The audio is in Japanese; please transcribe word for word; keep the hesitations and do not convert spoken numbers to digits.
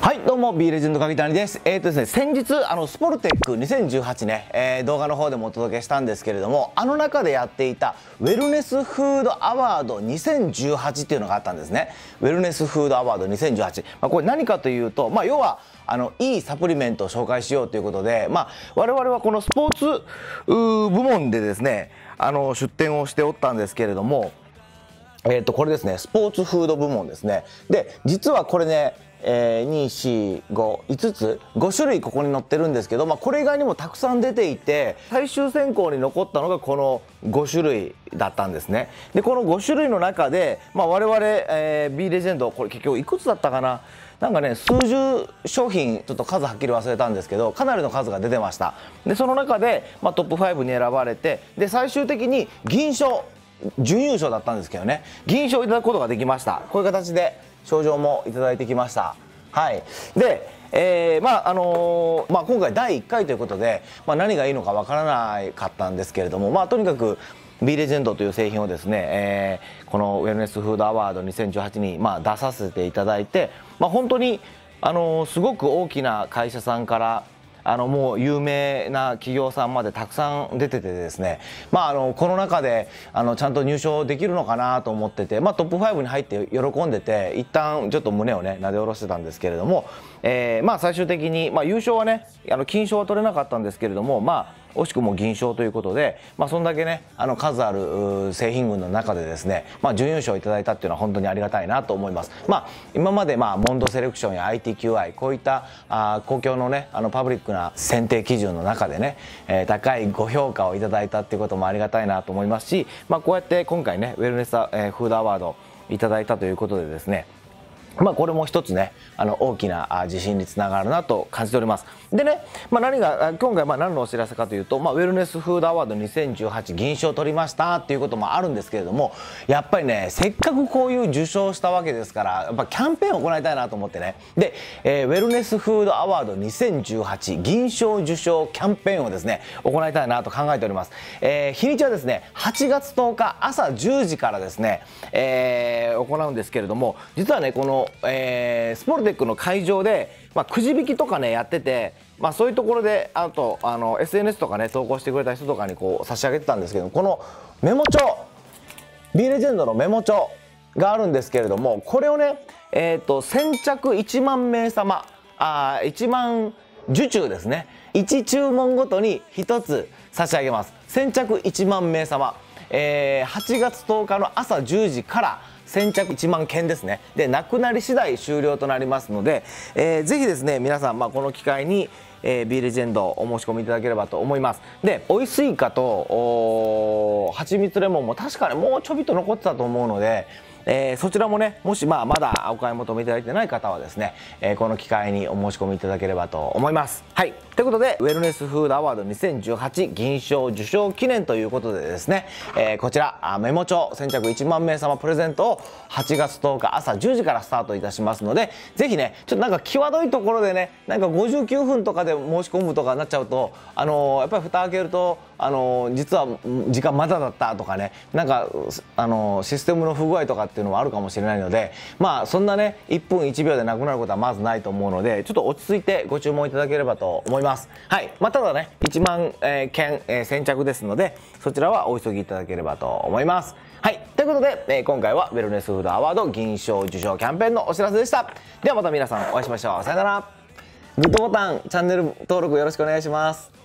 はい、どうも B レジェンド柿谷です。えーとですね、先日あのスポルテックにせんじゅうはちね、えー、動画の方でもお届けしたんですけれども、あの中でやっていたウェルネスフードアワードにせんじゅうはちっていうのがあったんですね。ウェルネスフードアワードにせんじゅうはち、まあ、これ何かというと、まあ、要はあのいいサプリメントを紹介しようということで、まあ、我々はこのスポーツ部門でですね、あの出展をしておったんですけれども、えー、とこれですね、スポーツフード部門ですね。で実はこれね、えー、に、よん、ご、いつつご種類ここに載ってるんですけど、まあ、これ以外にもたくさん出ていて、最終選考に残ったのがこのご種類だったんですね。でこのご種類の中で、まあ、我々、えー、B レジェンド、これ結局いくつだったかな、なんかね、数十商品ちょっと数はっきり忘れたんですけど、かなりの数が出てました。でその中で、まあ、トップごに選ばれて、で最終的に銀賞、準優勝だったんですけどね、銀賞をいただくことができました。こういう形で賞状もいただいてきました。はい、で、えー、まああのー、まあ、今回だいいっかいということで、まあ、何がいいのかわからなかったんですけれども、まあ、とにかく B レジェンドという製品をですね、えー、このウェルネスフードアワードにせんじゅうはちに、まあ、出させていただいて、まあ、本当に、あのー、すごく大きな会社さんからあのもう有名な企業さんまでたくさん出ててですね、まあ、あのこの中であのちゃんと入賞できるのかなと思ってて、まあ、トップごに入って喜んでて、一旦ちょっと胸をねなで下ろしてたんですけれども、えー、まあ最終的に、まあ、優勝はね、あの金賞は取れなかったんですけれども、まあ惜しくも銀賞ということで、まあ、そんだけね、あの数ある製品群の中でですね、まあ、準優勝をいただいたっていうのは本当にありがたいなと思います。まあ、今までまあモンドセレクションや アイティーキューアイ、 こういったあ公共のね、あのパブリックな選定基準の中でね、えー、高いご評価をいただいたっていうこともありがたいなと思いますし、まあ、こうやって今回ねウェルネス、えー、フードアワードいただいたということでですね、まあこれも一つね、あの大きな自信につながるなと感じております。でね、まあ、何が今回まあ何のお知らせかというと、まあ、ウェルネスフードアワードにせんじゅうはち銀賞を取りましたっていうこともあるんですけれども、やっぱりね、せっかくこういう受賞したわけですから、やっぱキャンペーンを行いたいなと思ってね、で、えー、ウェルネスフードアワードにせんじゅうはち銀賞受賞キャンペーンをですね行いたいなと考えております。えー、日にちはですねはちがつとおか朝じゅうじからですね、えー、行うんですけれども、実はねこのえー、スポルテックの会場で、まあ、くじ引きとかねやってて、まあ、そういうところであとあの エスエヌエス とかね投稿してくれた人とかにこう差し上げてたんですけど、このメモ帳 B レジェンドのメモ帳があるんですけれども、これをね、えー、と先着いちまんめいさま、あいちまん受注ですね、いち注文ごとにひとつ差し上げます。先着いちまんめいさま、えー、はちがつとおかの朝じゅうじから先着いちまんけんですね。でなくなり次第終了となりますので、えー、ぜひですね皆さん、まあ、この機会に、えー、B レジェンドお申し込みいただければと思います。で追いスイカとはちみつレモンも確かにもうちょびっと残ってたと思うので、えー、そちらもね、もしまあまだお買い求めいただいてない方はですね、えー、この機会にお申し込みいただければと思います。はい、ということでウェルネスフードアワードにせんじゅうはち銀賞受賞記念ということでですね、えー、こちらメモ帳先着いちまんめいさまプレゼントをはちがつとおか朝じゅうじからスタートいたしますので、ぜひねちょっとなんか際どいところでね、なんかごじゅうきゅうふんとかで申し込むとかになっちゃうと、あのー、やっぱり蓋開けると、あのー、実は時間まだだったとかね、なんか、あのー、システムの不具合とかっていうのもあるかもしれないので、まあそんなねいっぷんいちびょうでなくなることはまずないと思うので、ちょっと落ち着いてご注文いただければと思います。はい、まあ、ただねいちまんけん、えー、先着ですので、そちらはお急ぎいただければと思います。はい、ということで、えー、今回はウェルネスフードアワード銀賞受賞キャンペーンのお知らせでした。ではまた皆さんお会いしましょう。さよなら。グッドボタン、チャンネル登録よろしくお願いします。